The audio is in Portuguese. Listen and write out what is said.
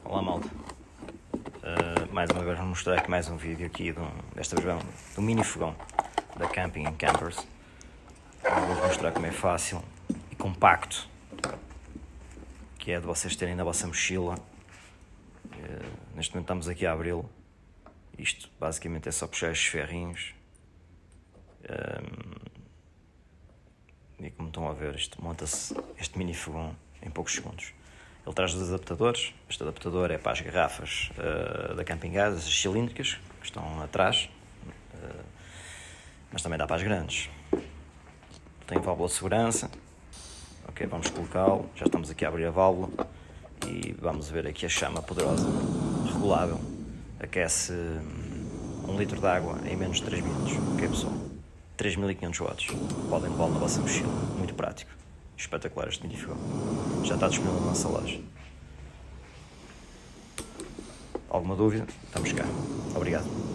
Olá malta, mais uma vez vou mostrar aqui mais um vídeo aqui desta vez do mini fogão da Camping & Campers. Vou mostrar como é fácil e compacto que é de vocês terem na vossa mochila. Neste momento estamos aqui a abri-lo. Isto basicamente é só puxar estes ferrinhos e como estão a ver, isto monta-se este mini fogão em poucos segundos. Ele traz dois adaptadores. Este adaptador é para as garrafas da Camping Gas, as cilíndricas, que estão atrás, mas também dá para as grandes. Tem válvula de segurança. Ok, vamos colocá-lo. Já estamos aqui a abrir a válvula e vamos ver aqui a chama poderosa, regulável. Aquece 1 litro de água em menos de 3 minutos. Ok, pessoal? 3500 watts. Podem levá-lo na vossa mochila. Muito prático. Espetacular este mini fogão. Já está disponível na nossa loja. Alguma dúvida? Estamos cá. Obrigado.